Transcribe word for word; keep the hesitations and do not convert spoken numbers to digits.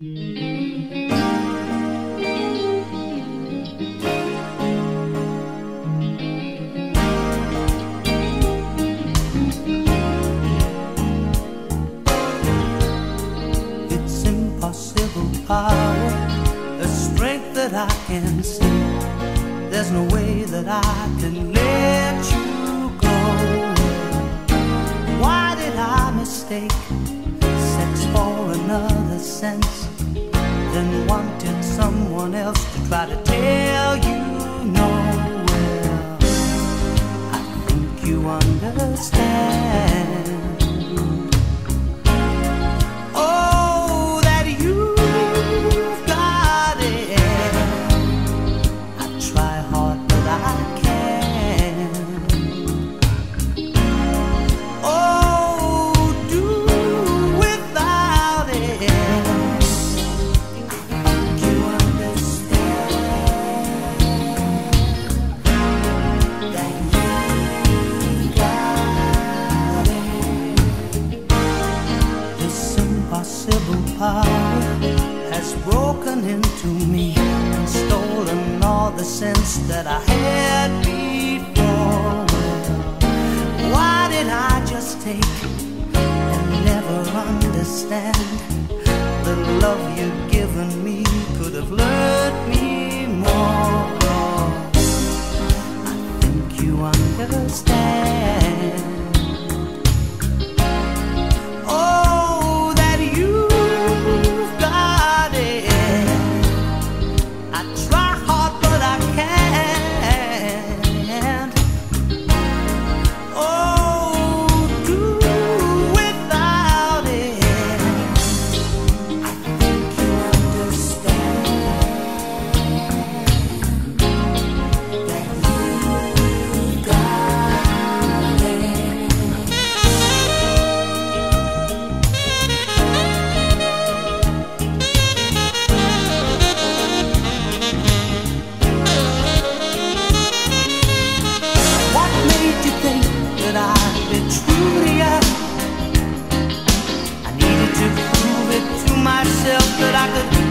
It's impossible power, a strength that I can see. There's no way that I can let you go. Why did I mistake sex for another sense, then wanted someone else to try to tell you no? Well, I think you understand. Oh, that you've got it. I try hard, but I can't. Oh, do without it. You understand that you got it. This impossible power has broken into me and stolen all the sense that I had before. Why did I just take and never understand? The love you've given me could have learned me more. I think you understand. Oh, that you've got it. I try hard, but I can't. Oh, do without it. I think you understand that you got it. What made you think that I'd be true to you? I needed to prove it to myself that I could